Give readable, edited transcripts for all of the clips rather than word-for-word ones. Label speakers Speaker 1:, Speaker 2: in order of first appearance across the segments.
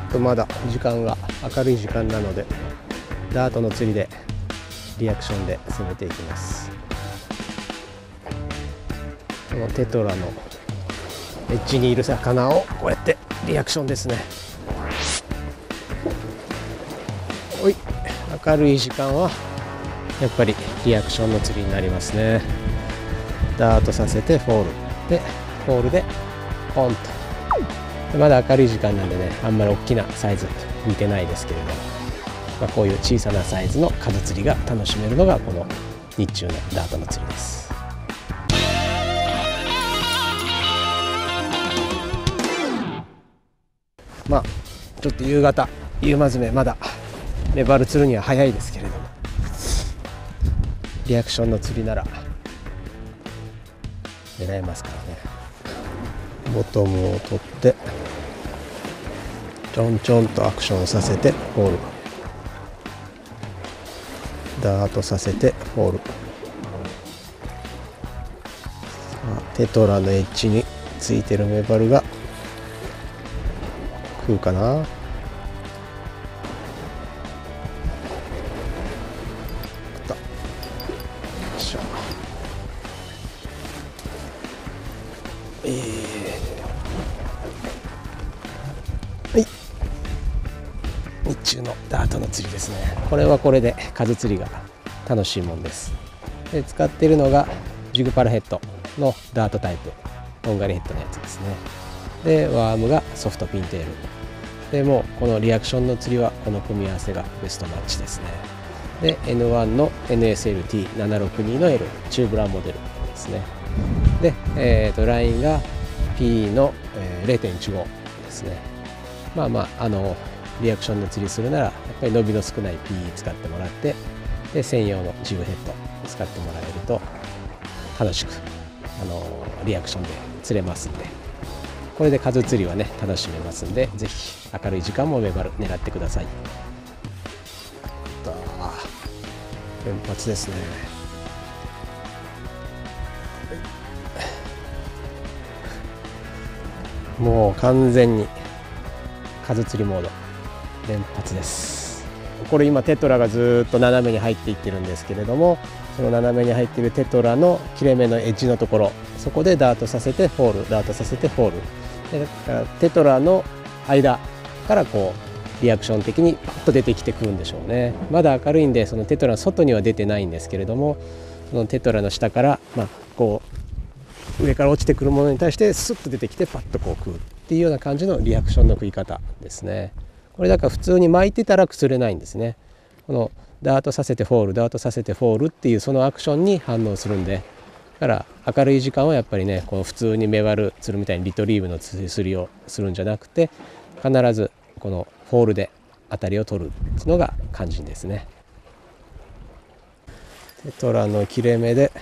Speaker 1: とまだ時間が明るい時間なので、ダートの釣りでリアクションで攻めていきます。このテトラのエッジにいる魚をこうやってリアクションですね。おい、明るい時間はやっぱりリアクションの釣りになりますね。ダートさせてフォールで、フォールでポンと。まだ明るい時間なんでね、あんまり大きなサイズ見てないですけれども、こういう小さなサイズの数釣りが楽しめるのがこの日中のダートの釣りです。ちょっと夕方、夕まずめまだメバル釣るには早いですけれども、リアクションの釣りなら狙えますからね。ボトムを取ってちょんちょんとアクションさせてフォール、ダートさせてフォール。テトラのエッジについてるメバルが食うかな。はい、日中のダートの釣りですね。これはこれで数釣りが楽しいもんです。で、使っているのがジグパラヘッドのダートタイプ、とんがりヘッドのやつですね。で、ワームがソフトピンテールで、もうこのリアクションの釣りはこの組み合わせがベストマッチですね。で、 N1 の NSLT762 の L チューブランモデルですね。で、ラインが P の 0.15 ですね。リアクションの釣りするならやっぱり伸びの少ない P 使ってもらって、で専用のジグヘッド使ってもらえると楽しくリアクションで釣れますんで、これで数釣りはね楽しめますんで、ぜひ明るい時間もメバル狙ってください。連発ですね。もう完全に数釣りモード連発です。これ今テトラがずっと斜めに入っていってるんですけれども、その斜めに入っているテトラの切れ目のエッジのところ、そこでダートさせてフォール、ダートさせてフォールで、だからテトラの間からこうリアクション的にパッと出てきてくるんでしょうね。まだ明るいんでそのテトラの外には出てないんですけれども、そのテトラの下からこう上から落ちてくるものに対してスッと出てきてパッとこう食うっていうような感じのリアクションの食い方ですね。これだから普通に巻いてたら釣れないんですね。このダートさせてフォール、ダートさせてフォールっていうそのアクションに反応するんで、だから明るい時間はやっぱりね、こう普通にメバル釣るみたいにリトリーブの釣りをするんじゃなくて、必ずこのフォールで当たりを取るっていうのが肝心ですね。テトラの切れ目で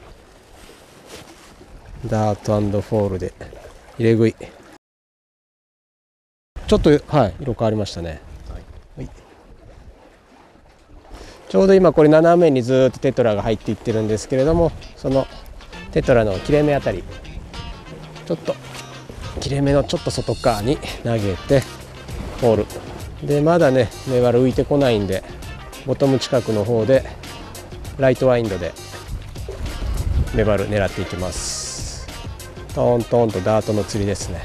Speaker 1: ダート&フォールで入れ食い。ちょっと色変わりましたね。ちょうど今これ斜めにずっとテトラが入っていってるんですけれども、そのテトラの切れ目あたり、ちょっと切れ目のちょっと外側に投げてフォールで、まだねメバル浮いてこないんで、ボトム近くの方でライトワインドでメバル狙っていきます。トントンとダートの釣りですね。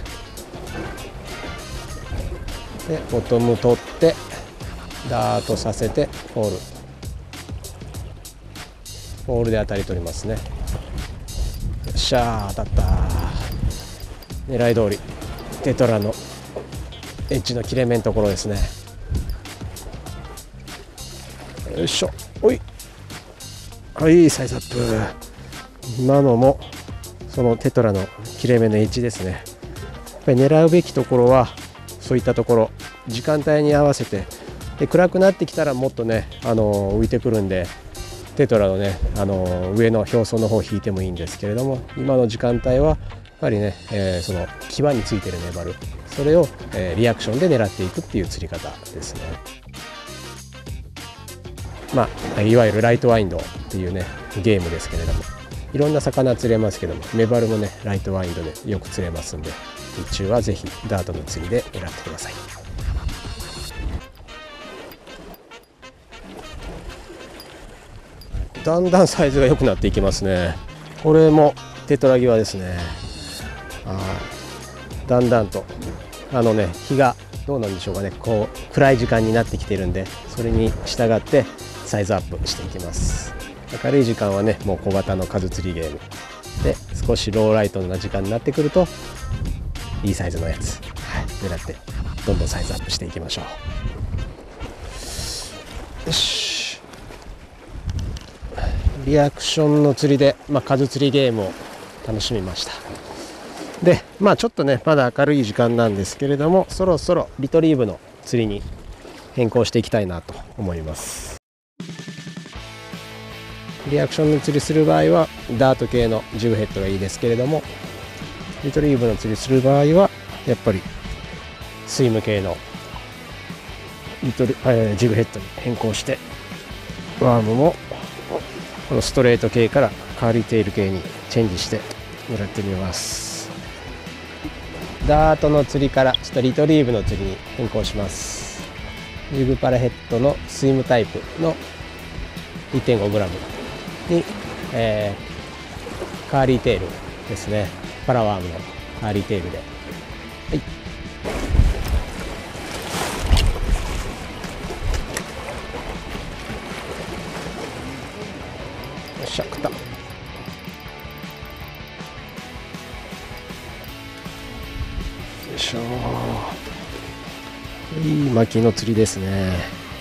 Speaker 1: でボトム取ってダートさせてフォール、フォールで当たり取りますね。よっしゃー、当たった。狙い通りテトラのエッジの切れ目のところですね。よいしょ、おい、はい、サイズアップ。今のもそのテトラの切れ目のエッジですね。やっぱり狙うべきところはそういったところ、時間帯に合わせて、で暗くなってきたらもっとね浮いてくるんで、テトラのね上の表層の方を引いてもいいんですけれども、今の時間帯はやっぱりね、その際についてるメバル、それを、リアクションで狙っていくっていう釣り方ですね。いわゆるライトワインドっていうねゲームですけれども、いろんな魚釣れますけども、メバルもねライトワインドでよく釣れますんで、日中はぜひダートの釣りで狙ってください。 だんだんサイズが良くなっていきますね。これもテトラ際ですね。だんだんと日がどうなんでしょうかね、こう暗い時間になってきてるんで、それに従ってサイズアップしていきます。明るい時間はねもう小型の数釣りゲームで、少しローライトな時間になってくるといいサイズのやつ、狙ってどんどんサイズアップしていきましょう。よし、リアクションの釣りで、数釣りゲームを楽しみました。でちょっとねまだ明るい時間なんですけれども、そろそろリトリーブの釣りに変更していきたいなと思います。リアクションの釣りする場合はダート系のジグヘッドがいいですけれども、リトリーブの釣りする場合はやっぱりスイム系のジグヘッドに変更して、ワームもこのストレート系からカーリーテール系にチェンジして狙ってみます。ダートの釣りからちょっとリトリーブの釣りに変更します。ジグパラヘッドのスイムタイプの 1.5g に、カーリーテールですね、パラワームのカーリーテールで、よっしゃ、食った。よいしょ、いい巻きの釣りですね。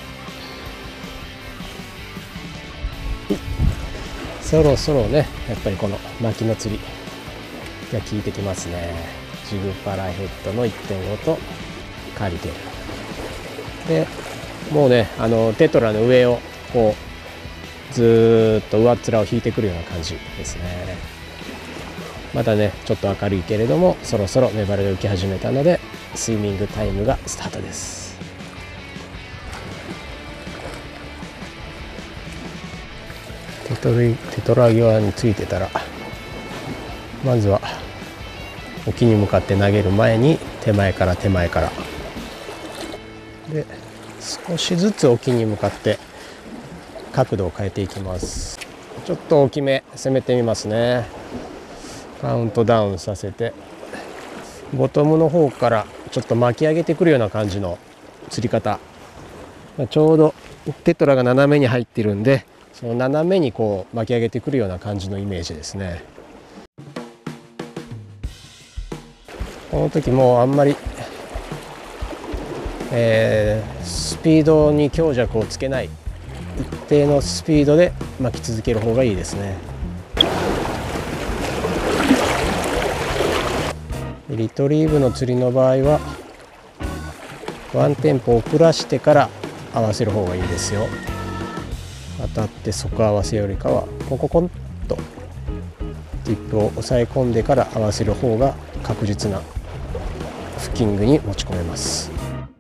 Speaker 1: そろそろねやっぱりこの巻きの釣りが効いてきますね。ジグパラヘッドの 1.5 とカーリーテールで、もうねテトラの上をこうずーっと上っ面を引いてくるような感じですね。まだねちょっと明るいけれども、そろそろメバルが浮き始めたのでスイミングタイムがスタートです。テトラ際についてたら、まずは沖に向かって投げる前に手前からで少しずつ沖に向かって角度を変えていきます。ちょっと大きめ攻めてみますね。カウントダウンさせて、ボトムの方からちょっと巻き上げてくるような感じの釣り方。ちょうどテトラが斜めに入ってるんで、その斜めにこう巻き上げてくるような感じのイメージですね。この時もうあんまり、スピードに強弱をつけない、一定のスピードで巻き続ける方がいいですね。リトリーブの釣りの場合はワンテンポ遅らしてから合わせる方がいいですよ。当たって即合わせよりかはコンとティップを押さえ込んでから合わせる方が確実なフッキングに持ち込めます、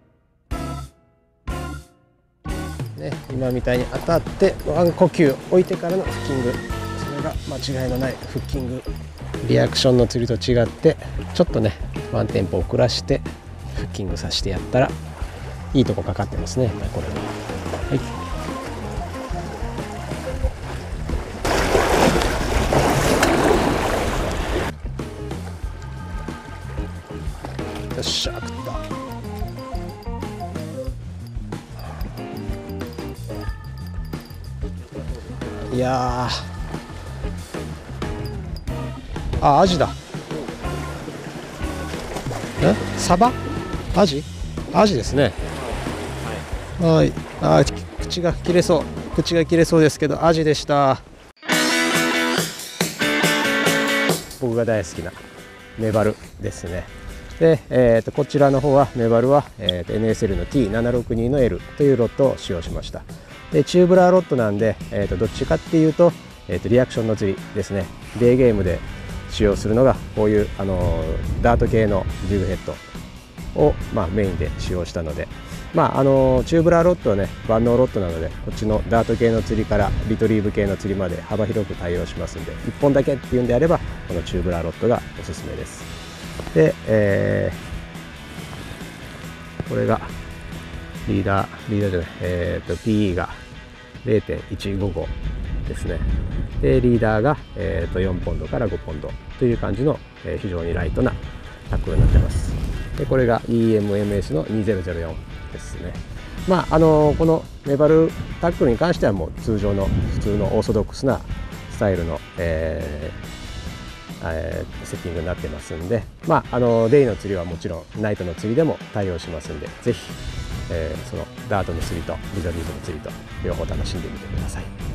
Speaker 1: ね、今みたいに当たってワン呼吸置いてからのフッキング、それが間違いのないフッキング。リアクションの釣りと違ってちょっとねワンテンポ遅らしてフッキングさせてやったらいいとこかかってますね、これは。はい、よっしゃ、食った。いやアジだ。サバ？アジですね。はい。口が切れそうですけど、アジでした。僕が大好きなメバルですね。で、こちらの方はメバルは、NSL の T762 の L というロットを使用しました。でチューブラーロットなんで、どっちかっていうと、リアクションの釣りですね。デーゲームで使用するのがこういうダート系のジグヘッドを、メインで使用したので、チューブラーロットはね万能ロットなので、こっちのダート系の釣りからリトリーブ系の釣りまで幅広く対応しますんで、1本だけっていうんであればこのチューブラーロットがおすすめです。で、これがリーダーじゃない、PE が 0.155 ですね。でリーダーが、4ポンドから5ポンドという感じの、非常にライトなタックルになってます。でこれが EMMS の2004ですね。このメバルタックルに関してはもう通常の普通のオーソドックスなスタイルの、セッティングになってますんで、デイの釣りはもちろんナイトの釣りでも対応しますんで、ぜひ、そのダートの釣りとリゾリートの釣りと両方楽しんでみてください。